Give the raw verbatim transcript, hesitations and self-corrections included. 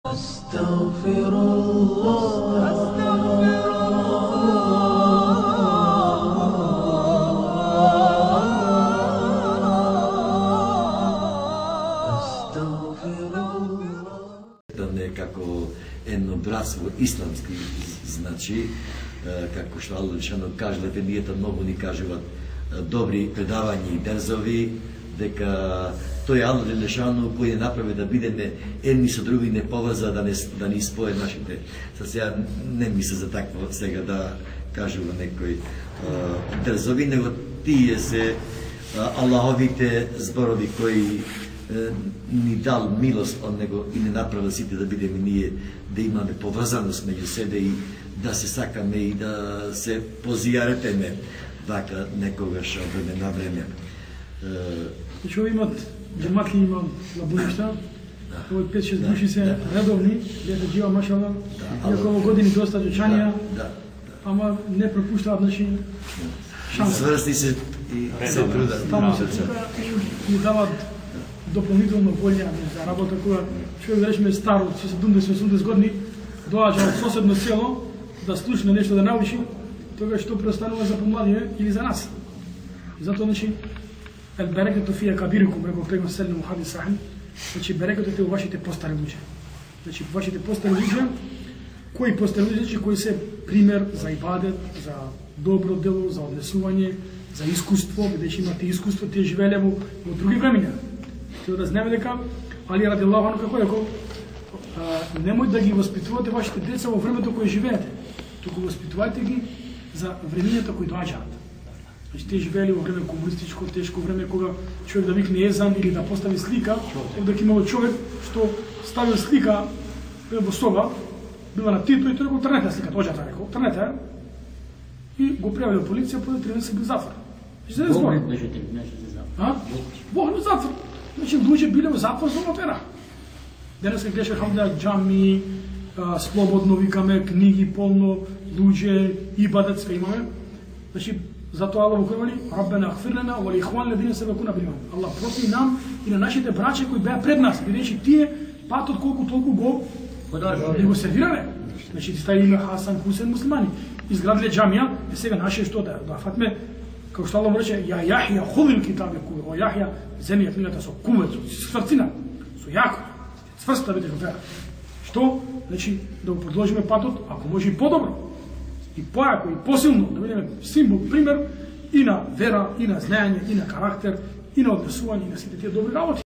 Како едно братство исламски, значи, како што Аллах Џелешану каже, Ефендијата многу ни кажуваат добри предавања и дерзови, дека тој Аллах Џелешану кој е направи да бидеме едни со други не поврза, да не да ни спое нашите. Са сега не мисля за такво сега да кажува некој дерзови, него тие се Аллаховите зборови кои ни дал милост од него и не направил сите да бидеме ние, да имаме поврзаност меѓу себе и да се сакаме и да се позијаретеме вака некогаш од време на време. Значи имат џемаки, имам лабуништа, овој пет-шест души се редовни, лета джива машала, неколку години доста џучања, ама не пропуштаат наши шанси. Сврсти се и се трудат. Таму се тука и ни дават дополнително волја за работа, кога човек да речеме стар од седумдесет-осумдесет години доаѓа од соседно село да слушне нешто да научи, тогаш што преостанува за помладите или за нас. И затоа значи ел берекету фија кабирикум, рекол према селем хадис сахим, значи берекетот е у вашите постари луѓе. Значи вашите постари луѓе, кои постари луѓе, значи кои се пример за ибадет, за добро дело, за однесување, за искуство, бидејќи имате искуство, тие живееле во други времиња. Треба да знаеме дека Али радијаллаху анху како рекол, немој да ги воспитувате вашите деца во времето кое живеете, туку воспитувајте ги за времињата кои доаѓаат. Значи тие живеели во време комунистичко, тешко време, кога човек да викне езан или да постави слика, овде имало човек што ставил слика во соба, била на Тито и тој го трнете сликата, оđата рекол, трнете и го пријавил полиција, по три месеци бил затвор. Значи не збор. А? Бог не затвор. Значи луѓе биле во затвор за вера. Денеска гледаше хамда џами, слободно викаме, книги полно, луѓе, ибадет све имаме. Значи затоа Аллах го вели Раббена агфир лана ва лихван лазина сабакуна бил иман. Аллах прости нам и на нашите браќа кои беа пред нас, бидејќи тие патот колку толку го не го сервирале. Значи ти стаи име Хасан, Хусен, муслимани. Изградиле џамија, и сега наше што да да фатме, како што Аллах му рече, ја Јахја худил китабе куве, о Јахја земи ја книгата со кувец, со цврцина, со јако, цврста бидеш во вера. Што? Значи да го продолжиме патот, ако може и подобро, и појако, и посилно, да бидеме символ, пример и на вера, и на знаење, и на карактер, и на однесување, и на сите тие добри работи.